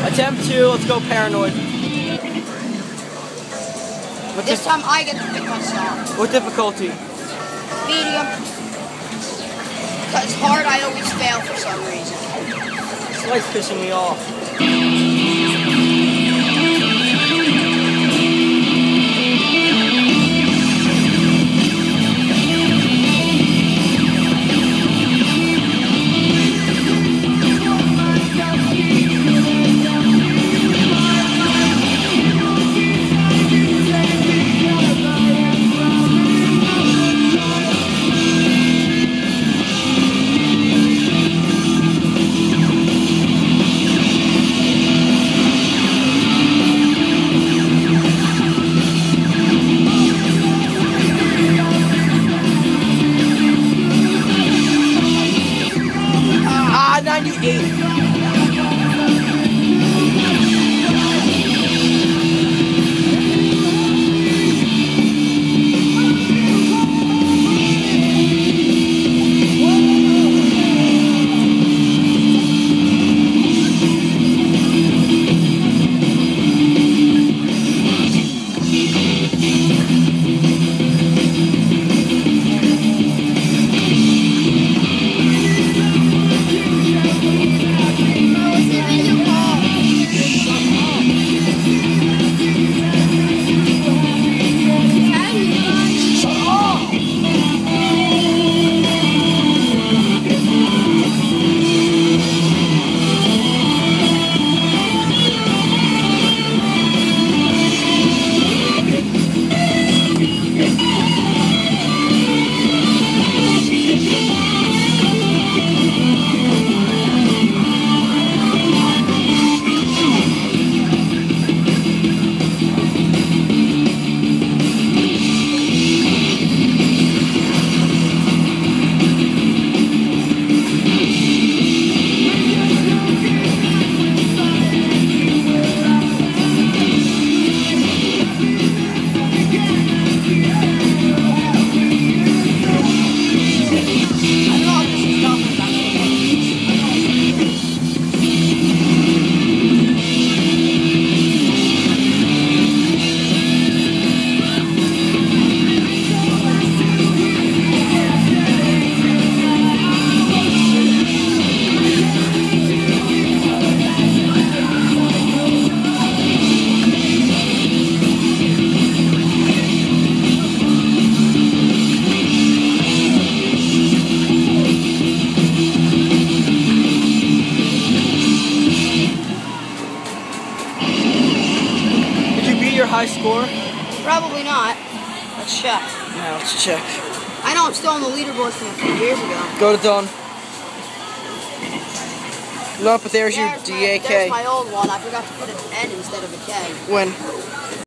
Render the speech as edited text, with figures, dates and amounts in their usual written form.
Attempt 2, let's go paranoid. This time I get to pick my song. What difficulty? Medium. Because hard I always fail for some reason. This light's pissing me off. Ah, 98. Your high score? Probably not. Let's check. Yeah, let's check. I know I'm still on the leaderboard from a few years ago. Go to done. No, but there's your DAK. There's my old one. I forgot to put an N instead of a K. When?